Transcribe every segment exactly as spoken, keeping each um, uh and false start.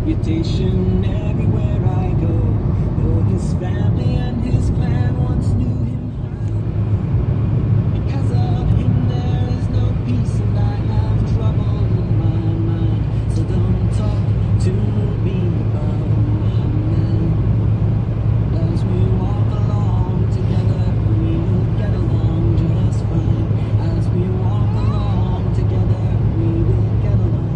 reputation everywhere I go. Though his family and his clan once knew him, because of him there is no peace, and I have trouble in my mind. So don't talk to me about my man. As we walk along together, we'll get along just fine. As we walk along together, we will get along.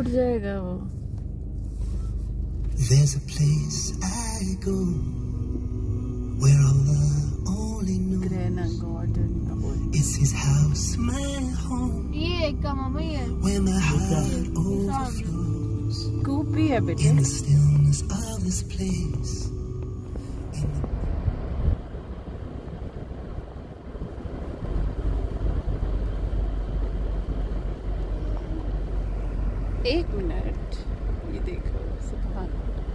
जाएगा वो। There's a place I go where Allah only knows. It's His house, my home. ये का मामा ये where my heart overflows. कूपी है बेटे। In the stillness of this place. एक minute, ये देखो सुभान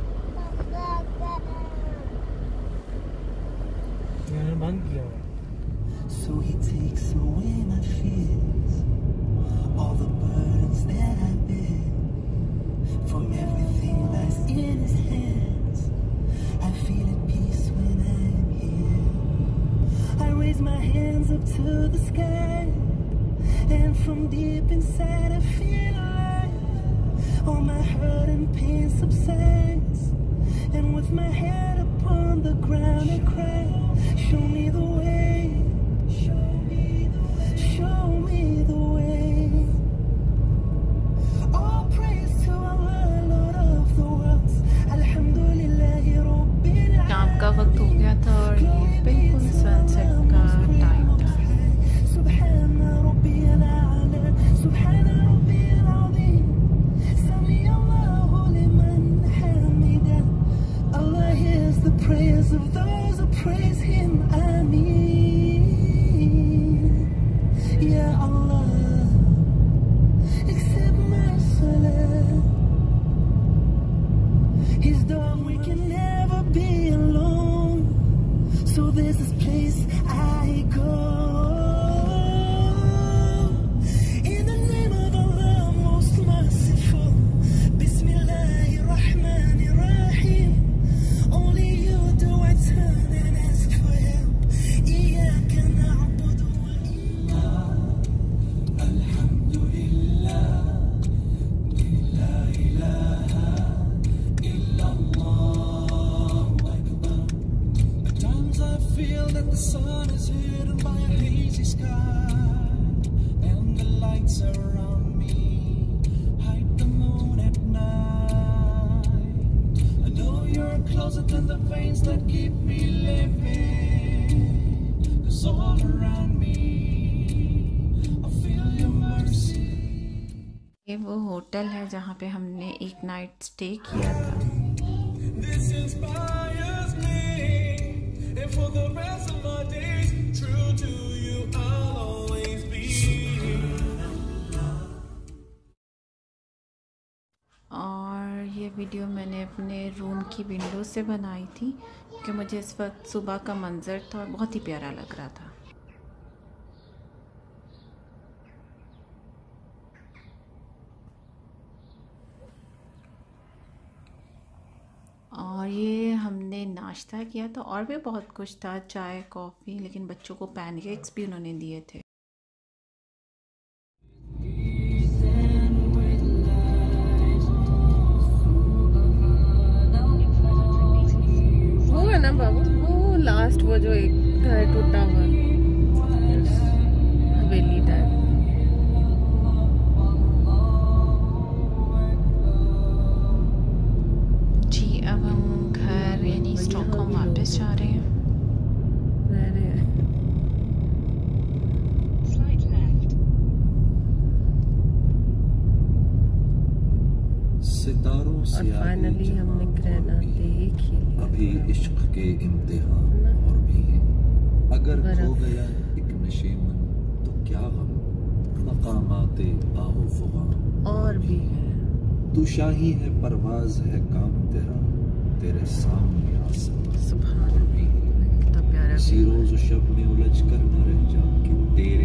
मैंने बंद किया। So He takes away my fears, all the burdens that I bear, for everything lies in His hands. I feel at peace when I'm here. I raise my hands up to the sky, and from deep inside I feel alive. All my hurt and pain subsides, and with my head upon the ground I cry, show me the way, show me the way, show me the way. All praise to Allah, Lord of the worlds. Alhamdulilah Rabbil Alamin. काम का वक्त हो गया था और ये बिल्कुल sunset का टाइम था। SubhanAllah Alhamdulilah Allahu Allah hears the prayers of those who praise Him. Ameen. Ya Allah, accept my salah. His dog, we can never be alone. So there's this place I go. In the name of Allah, most merciful. Bismillahirrahmanirrahim. Only you do I turn and ask for help. Iyaka na'budu wa iyaka Alhamdulilah La ilaha illallah akbar. At times I feel that the sun is hidden by a hazy sky, and the lights around me hide the moon at night. I know you're closer than the veins that keep me living, 'cause all around me I feel your mercy. ये वो hotel है जहाँ पे हमने एक night stay किया था। This inspires me, and for the rest of my days, true to you I'll always be. और ये वीडियो मैंने अपने रूम की विंडो से बनाई थी क्योंकि मुझे इस वक्त सुबह का मंज़र था और बहुत ही प्यारा लग रहा था। और ये हमने नाश्ता किया था और भी बहुत कुछ था, चाय कॉफ़ी, लेकिन बच्चों को पैनकेक्स भी उन्होंने दिए थे। वो है ना बाबू, वो लास्ट वो जो एक घर टूटा हुआ हवेली टाइप। जी अब हम घर यानी स्टॉकहोम वापस जा रहे हैं। सितारों और फाइनली हमने ग्रहण देख ही लिया। अभी इश्क के इम्तिहान और भी हैं। अगर खो गया एक नशेमन तो क्या गम, मकामाते आहो फुगान और भी है। तू शाही है, परवाज है काम तेरा, तेरे सामने आसमान सुभान और भी है। कितना प्यारा। इसी रोज शब में उलझ कर न रह जा कि तेरे